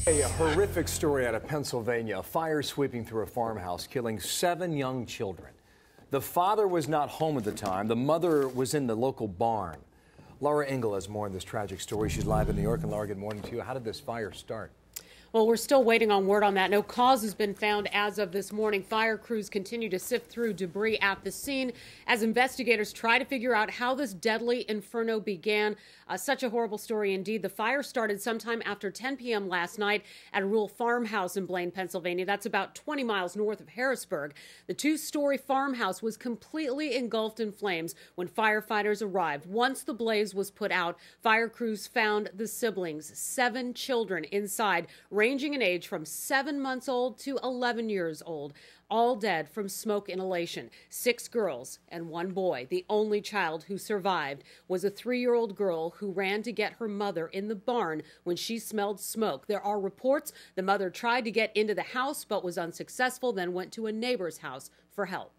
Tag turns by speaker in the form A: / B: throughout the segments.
A: A horrific story out of Pennsylvania. A fire sweeping through a farmhouse, killing 7 young children. The father was not home at the time. The mother was in the local barn. Laura Ingle has more on this tragic story. She's live in New York. And Laura, good morning to you. How did this fire start?
B: Well, we're still waiting on word on that. No cause has been found as of this morning. Fire crews continue to sift through debris at the scene as investigators try to figure out how this deadly inferno began. Such a horrible story indeed. The fire started sometime after 10 p.m. last night at a rural farmhouse in Blaine, Pennsylvania. That's about 20 miles north of Harrisburg. The 2-story farmhouse was completely engulfed in flames when firefighters arrived. Once the blaze was put out, fire crews found the siblings, 7 children inside, ranging in age from 7 months old to 11 years old, all dead from smoke inhalation. 6 girls and 1 boy. The only child who survived was a 3-year-old girl who ran to get her mother in the barn when she smelled smoke. There are reports the mother tried to get into the house but was unsuccessful, then went to a neighbor's house for help.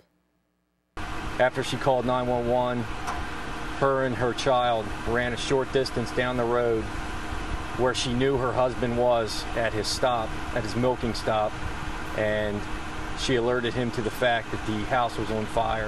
C: After she called 911, her and her child ran a short distance down the road where she knew her husband was at his milking stop, and she alerted him to the fact that the house was on fire.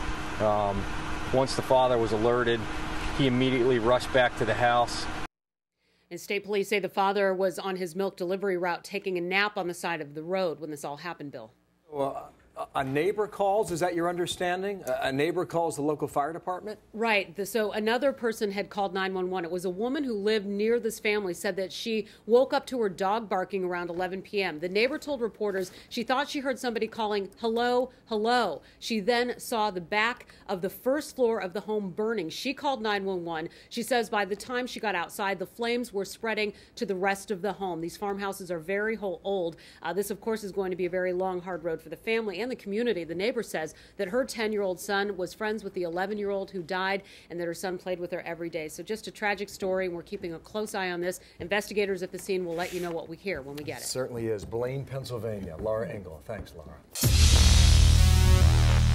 C: Once the father was alerted, he immediately rushed back to the house.
B: And state police say the father was on his milk delivery route taking a nap on the side of the road when this all happened, Bill.
A: Well, a neighbor calls, is that your understanding? A neighbor calls the local fire department?
B: Right. So another person had called 911. It was a woman who lived near this family, said that she woke up to her dog barking around 11 p.m. The neighbor told reporters she thought she heard somebody calling, "Hello, hello." She then saw the back of the first floor of the home burning. She called 911. She says by the time she got outside, the flames were spreading to the rest of the home. These farmhouses are very old. This, of course, is going to be a very long, hard road for the family and the community. The neighbor says that her 10-year-old son was friends with the 11-year-old who died and that her son played with her every day. So just a tragic story, and we're keeping a close eye on this. Investigators at the scene will let you know what we hear when we get it.
A: Certainly is. Blaine, Pennsylvania. Laura Ingle. Thanks, Laura.